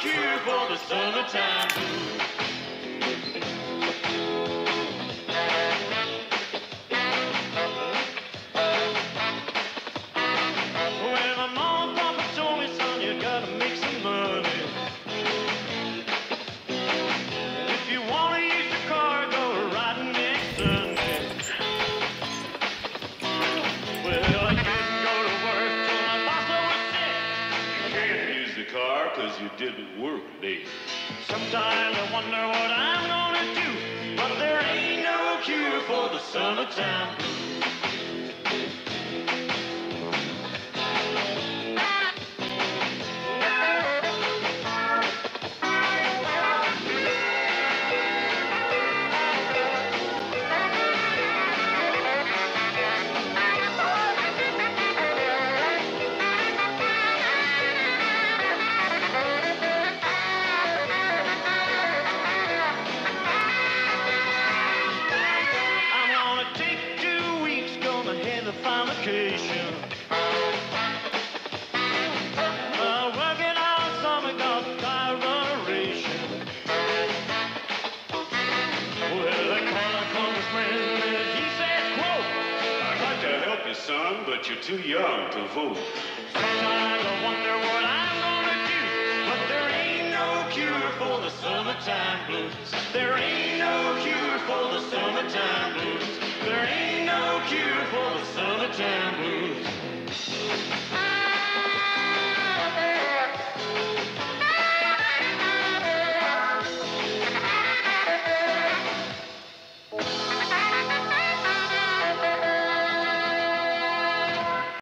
cure for the summertime blues. Well, my mom and papa told me, son, you gotta make some money. If you wanna use your car, go riding next Sunday. Well, I didn't go to work till my boss was sick. You can't use the car 'cause you didn't work late. Sometimes I wonder what I'm gonna do, but there ain't no cure for the summertime blues. Vacation. Working all summer, got tiration. Well, I called a congressman and he said, quote, I'd like to help you, son, but you're too young to vote. Sometimes I wonder what I'm gonna do, but there ain't no cure for the summertime blues. There ain't no cure for the summertime blues. There ain't no cure for the summertime blues.